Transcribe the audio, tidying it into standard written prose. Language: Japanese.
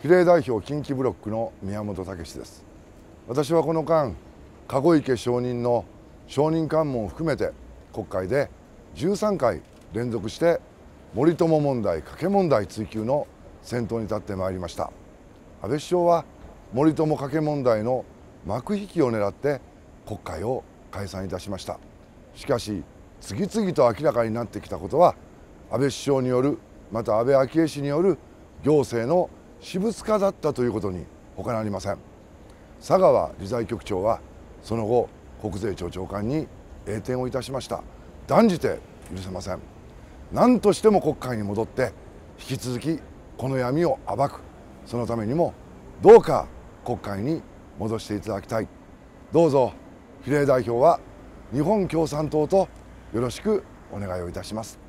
比例代表近畿ブロックの宮本武です。私はこの間、籠池承認の証人喚問を含めて国会で13回連続して森友問題、加計問題追及の先頭に立ってまいりました。安倍首相は森友加計問題の幕引きを狙って国会を解散いたしました。しかし次々と明らかになってきたことは、安倍首相による、また安倍昭恵氏による行政の私物化だったということに他なりません。佐川理財局長はその後、国税庁長官に栄転をいたしました。断じて許せません。何としても国会に戻って引き続きこの闇を暴く、そのためにもどうか国会に戻していただきたい。どうぞ比例代表は日本共産党とよろしくお願いをいたします。